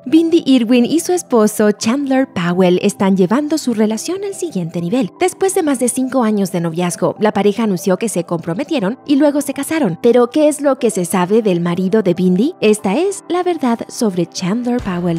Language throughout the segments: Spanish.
Bindi Irwin y su esposo Chandler Powell están llevando su relación al siguiente nivel. Después de más de 5 años de noviazgo, la pareja anunció que se comprometieron y luego se casaron. Pero, ¿qué es lo que se sabe del marido de Bindi? Esta es la verdad sobre Chandler Powell.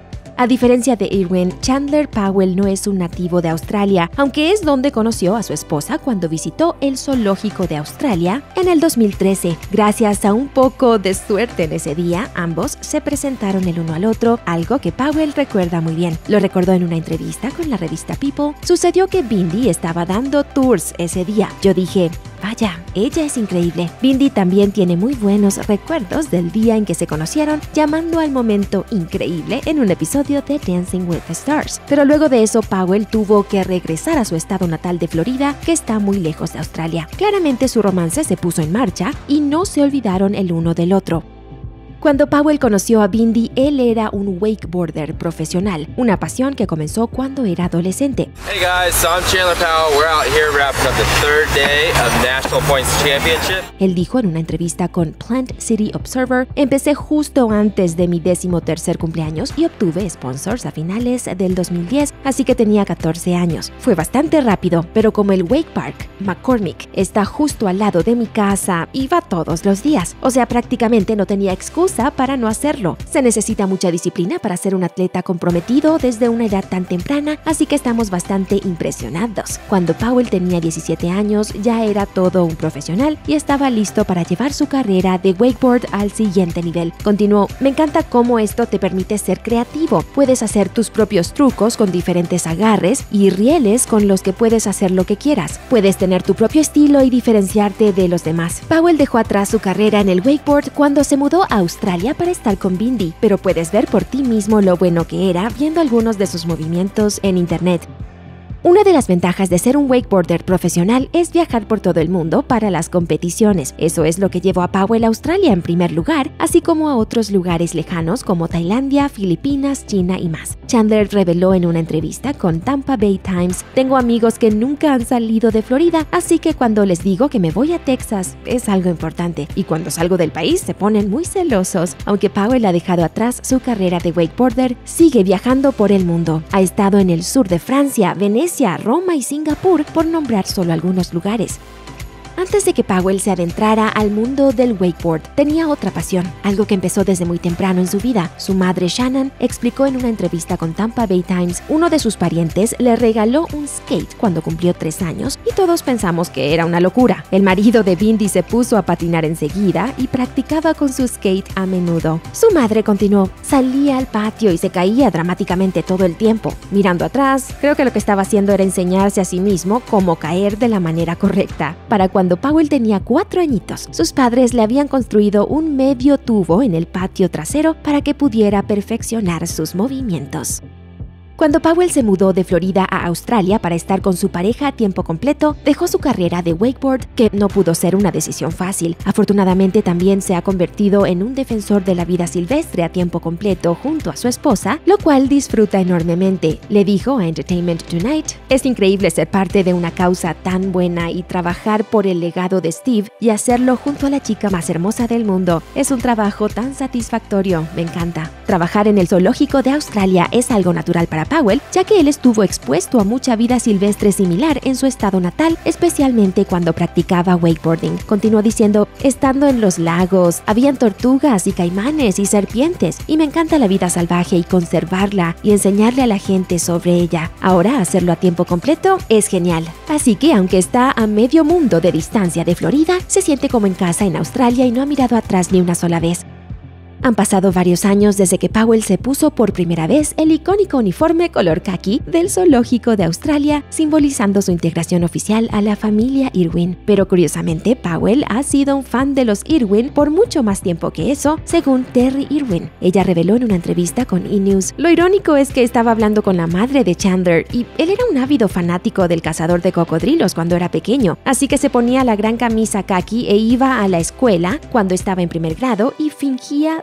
A diferencia de Irwin, Chandler Powell no es un nativo de Australia, aunque es donde conoció a su esposa cuando visitó el zoológico de Australia en el 2013. Gracias a un poco de suerte en ese día, ambos se presentaron el uno al otro, algo que Powell recuerda muy bien. Lo recordó en una entrevista con la revista People. Sucedió que Bindi estaba dando tours ese día. Yo dije, vaya, ella es increíble. Bindi también tiene muy buenos recuerdos del día en que se conocieron, llamando al momento increíble en un episodio de Dancing with the Stars. Pero luego de eso, Powell tuvo que regresar a su estado natal de Florida, que está muy lejos de Australia. Claramente su romance se puso en marcha y no se olvidaron el uno del otro. Cuando Powell conoció a Bindi, él era un wakeboarder profesional, una pasión que comenzó cuando era adolescente. Hey guys, so I'm Chandler Powell. We're out here wrapping up the 3rd day of National Points Championship. Él dijo en una entrevista con Plant City Observer, empecé justo antes de mi 13º cumpleaños y obtuve sponsors a finales del 2010, así que tenía 14 años. Fue bastante rápido, pero como el Wake Park, McCormick, está justo al lado de mi casa, iba todos los días. O sea, prácticamente no tenía excusa para no hacerlo. Se necesita mucha disciplina para ser un atleta comprometido desde una edad tan temprana, así que estamos bastante impresionados. Cuando Powell tenía 17 años, ya era todo un profesional y estaba listo para llevar su carrera de wakeboard al siguiente nivel. Continuó, me encanta cómo esto te permite ser creativo. Puedes hacer tus propios trucos con diferentes agarres y rieles con los que puedes hacer lo que quieras. Puedes tener tu propio estilo y diferenciarte de los demás. Powell dejó atrás su carrera en el wakeboard cuando se mudó a Australia para estar con Bindi, pero puedes ver por ti mismo lo bueno que era viendo algunos de sus movimientos en internet. Una de las ventajas de ser un wakeboarder profesional es viajar por todo el mundo para las competiciones. Eso es lo que llevó a Powell a Australia en primer lugar, así como a otros lugares lejanos como Tailandia, Filipinas, China y más. Chandler reveló en una entrevista con Tampa Bay Times, tengo amigos que nunca han salido de Florida, así que cuando les digo que me voy a Texas es algo importante, y cuando salgo del país se ponen muy celosos. Aunque Powell ha dejado atrás su carrera de wakeboarder, sigue viajando por el mundo. Ha estado en el sur de Francia, Venecia, Roma y Singapur, por nombrar solo algunos lugares. Antes de que Powell se adentrara al mundo del wakeboard, tenía otra pasión, algo que empezó desde muy temprano en su vida. Su madre Shannon explicó en una entrevista con Tampa Bay Times, uno de sus parientes le regaló un skate cuando cumplió 3 años y todos pensamos que era una locura. El marido de Bindi se puso a patinar enseguida y practicaba con su skate a menudo. Su madre continuó, salía al patio y se caía dramáticamente todo el tiempo. Mirando atrás, creo que lo que estaba haciendo era enseñarse a sí mismo cómo caer de la manera correcta. Para cuando Powell tenía 4 añitos, sus padres le habían construido un medio tubo en el patio trasero para que pudiera perfeccionar sus movimientos. Cuando Powell se mudó de Florida a Australia para estar con su pareja a tiempo completo, dejó su carrera de wakeboard, que no pudo ser una decisión fácil. Afortunadamente también se ha convertido en un defensor de la vida silvestre a tiempo completo junto a su esposa, lo cual disfruta enormemente. Le dijo a Entertainment Tonight, es increíble ser parte de una causa tan buena y trabajar por el legado de Steve y hacerlo junto a la chica más hermosa del mundo. Es un trabajo tan satisfactorio, me encanta. Trabajar en el zoológico de Australia es algo natural para Powell, ya que él estuvo expuesto a mucha vida silvestre similar en su estado natal, especialmente cuando practicaba wakeboarding. Continuó diciendo, estando en los lagos, habían tortugas y caimanes y serpientes, y me encanta la vida salvaje y conservarla y enseñarle a la gente sobre ella. Ahora hacerlo a tiempo completo es genial. Así que aunque está a medio mundo de distancia de Florida, se siente como en casa en Australia y no ha mirado atrás ni una sola vez. Han pasado varios años desde que Powell se puso por primera vez el icónico uniforme color caqui del zoológico de Australia, simbolizando su integración oficial a la familia Irwin. Pero curiosamente, Powell ha sido un fan de los Irwin por mucho más tiempo que eso, según Terry Irwin. Ella reveló en una entrevista con E! News. Lo irónico es que estaba hablando con la madre de Chandler y él era un ávido fanático del cazador de cocodrilos cuando era pequeño, así que se ponía la gran camisa caqui e iba a la escuela cuando estaba en primer grado y fingía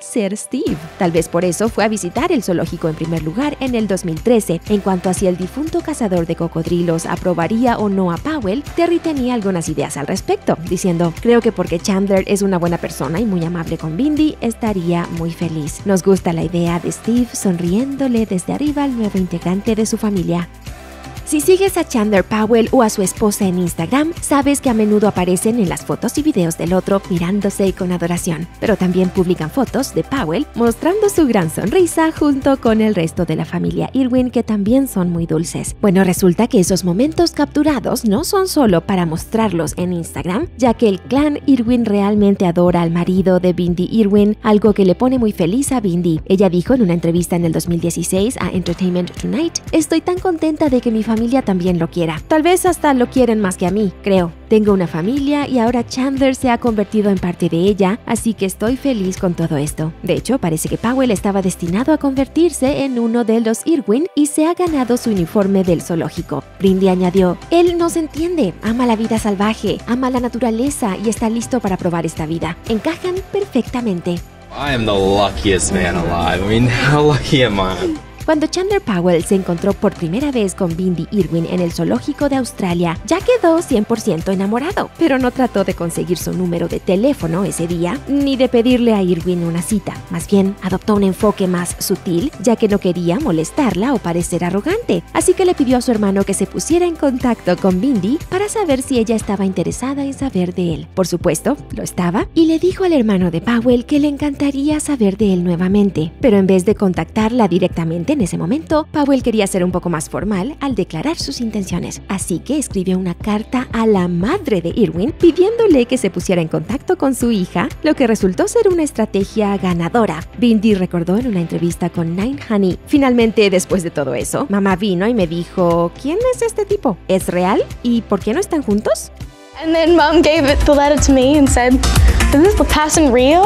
ser Steve. Tal vez por eso fue a visitar el zoológico en primer lugar en el 2013. En cuanto a si el difunto cazador de cocodrilos aprobaría o no a Powell, Terry tenía algunas ideas al respecto, diciendo: creo que porque Chandler es una buena persona y muy amable con Bindi, estaría muy feliz. Nos gusta la idea de Steve sonriéndole desde arriba al nuevo integrante de su familia. Si sigues a Chandler Powell o a su esposa en Instagram, sabes que a menudo aparecen en las fotos y videos del otro mirándose con adoración, pero también publican fotos de Powell mostrando su gran sonrisa junto con el resto de la familia Irwin, que también son muy dulces. Bueno, resulta que esos momentos capturados no son solo para mostrarlos en Instagram, ya que el clan Irwin realmente adora al marido de Bindi Irwin, algo que le pone muy feliz a Bindi. Ella dijo en una entrevista en el 2016 a Entertainment Tonight: estoy tan contenta de que mi familia también lo quiera. Tal vez hasta lo quieren más que a mí, creo. Tengo una familia y ahora Chandler se ha convertido en parte de ella, así que estoy feliz con todo esto. De hecho, parece que Powell estaba destinado a convertirse en uno de los Irwin y se ha ganado su uniforme del zoológico. Bindi añadió: él nos entiende, ama la vida salvaje, ama la naturaleza y está listo para probar esta vida. Encajan perfectamente. I am the luckiest man alive. I mean, how lucky am I? Cuando Chandler Powell se encontró por primera vez con Bindi Irwin en el zoológico de Australia, ya quedó 100% enamorado, pero no trató de conseguir su número de teléfono ese día, ni de pedirle a Irwin una cita. Más bien, adoptó un enfoque más sutil, ya que no quería molestarla o parecer arrogante, así que le pidió a su hermano que se pusiera en contacto con Bindi para saber si ella estaba interesada en saber de él. Por supuesto, lo estaba, y le dijo al hermano de Powell que le encantaría saber de él nuevamente, pero en vez de contactarla directamente en ese momento, Powell quería ser un poco más formal al declarar sus intenciones, así que escribió una carta a la madre de Irwin pidiéndole que se pusiera en contacto con su hija, lo que resultó ser una estrategia ganadora. Bindi recordó en una entrevista con Nine Honey: finalmente, después de todo eso, mamá vino y me dijo: ¿quién es este tipo? ¿Es real? ¿Y por qué no están juntos? And then Mom gave the letter to me and said, "Is this the person real?"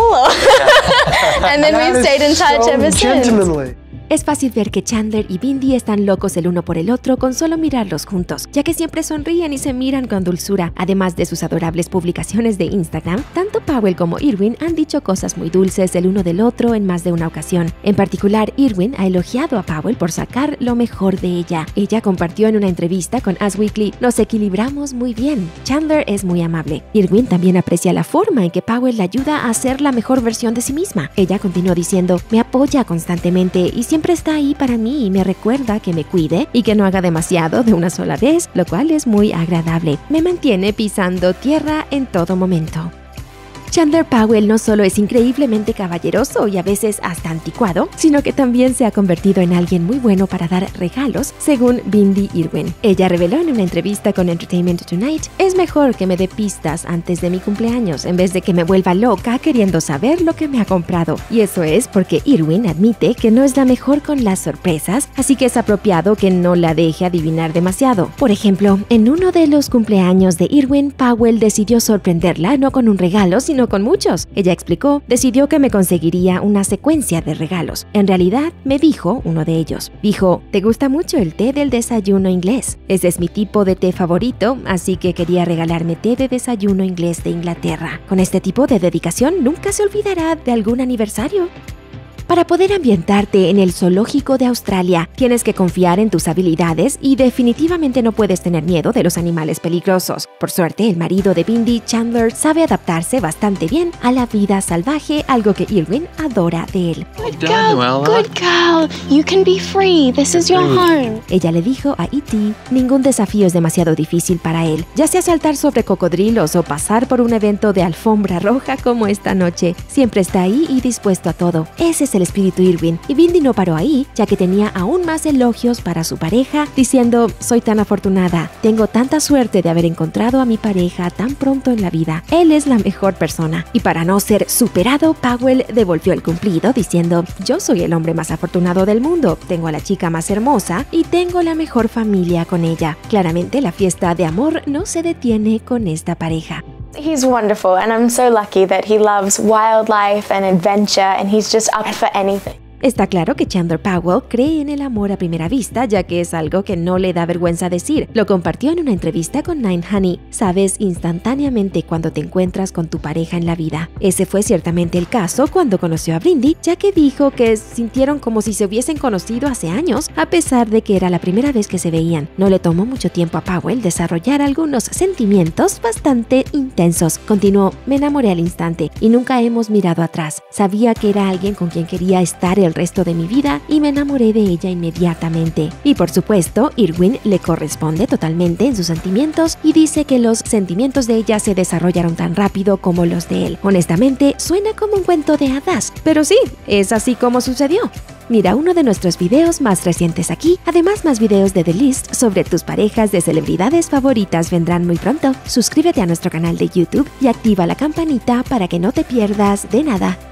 And then we've stayed in touch ever since. Es fácil ver que Chandler y Bindi están locos el uno por el otro con solo mirarlos juntos, ya que siempre sonríen y se miran con dulzura. Además de sus adorables publicaciones de Instagram, tanto Powell como Irwin han dicho cosas muy dulces el uno del otro en más de una ocasión. En particular, Irwin ha elogiado a Powell por sacar lo mejor de ella. Ella compartió en una entrevista con Us Weekly: nos equilibramos muy bien. Chandler es muy amable. Irwin también aprecia la forma en que Powell la ayuda a ser la mejor versión de sí misma. Ella continuó diciendo: me apoya constantemente y siempre está ahí para mí y me recuerda que me cuide y que no haga demasiado de una sola vez, lo cual es muy agradable. Me mantiene pisando tierra en todo momento. Chandler Powell no solo es increíblemente caballeroso y a veces hasta anticuado, sino que también se ha convertido en alguien muy bueno para dar regalos, según Bindi Irwin. Ella reveló en una entrevista con Entertainment Tonight: es mejor que me dé pistas antes de mi cumpleaños en vez de que me vuelva loca queriendo saber lo que me ha comprado. Y eso es porque Irwin admite que no es la mejor con las sorpresas, así que es apropiado que no la deje adivinar demasiado. Por ejemplo, en uno de los cumpleaños de Irwin, Powell decidió sorprenderla no con un regalo, sino con muchos. Ella explicó: decidió que me conseguiría una secuencia de regalos. En realidad, me dijo uno de ellos. Dijo: ¿te gusta mucho el té del desayuno inglés? Ese es mi tipo de té favorito, así que quería regalarme té de desayuno inglés de Inglaterra. Con este tipo de dedicación, nunca se olvidará de algún aniversario. Para poder ambientarte en el zoológico de Australia, tienes que confiar en tus habilidades y definitivamente no puedes tener miedo de los animales peligrosos. Por suerte, el marido de Bindi, Chandler, sabe adaptarse bastante bien a la vida salvaje, algo que Irwin adora de él. Good girl, you can be free, this is your home. Ella le dijo a E.T.: ningún desafío es demasiado difícil para él, ya sea saltar sobre cocodrilos o pasar por un evento de alfombra roja como esta noche. Siempre está ahí y dispuesto a todo. Ese es el espíritu Irwin, y Bindi no paró ahí, ya que tenía aún más elogios para su pareja, diciendo: soy tan afortunada, tengo tanta suerte de haber encontrado a mi pareja tan pronto en la vida, él es la mejor persona. Y para no ser superado, Powell devolvió el cumplido diciendo: yo soy el hombre más afortunado del mundo, tengo a la chica más hermosa y tengo la mejor familia con ella. Claramente la fiesta de amor no se detiene con esta pareja. He's wonderful, and I'm so lucky that he loves wildlife and adventure, and he's just up for anything. Está claro que Chandler Powell cree en el amor a primera vista, ya que es algo que no le da vergüenza decir. Lo compartió en una entrevista con 9honey. Sabes instantáneamente cuando te encuentras con tu pareja en la vida. Ese fue ciertamente el caso cuando conoció a Brindy, ya que dijo que sintieron como si se hubiesen conocido hace años, a pesar de que era la primera vez que se veían. No le tomó mucho tiempo a Powell desarrollar algunos sentimientos bastante intensos. Continuó: me enamoré al instante y nunca hemos mirado atrás. Sabía que era alguien con quien quería estar el resto de mi vida y me enamoré de ella inmediatamente. Y por supuesto, Irwin le corresponde totalmente en sus sentimientos y dice que los sentimientos de ella se desarrollaron tan rápido como los de él. Honestamente, suena como un cuento de hadas, pero sí, es así como sucedió. Mira uno de nuestros videos más recientes aquí. Además, más videos de The List sobre tus parejas de celebridades favoritas vendrán muy pronto. Suscríbete a nuestro canal de YouTube y activa la campanita para que no te pierdas de nada.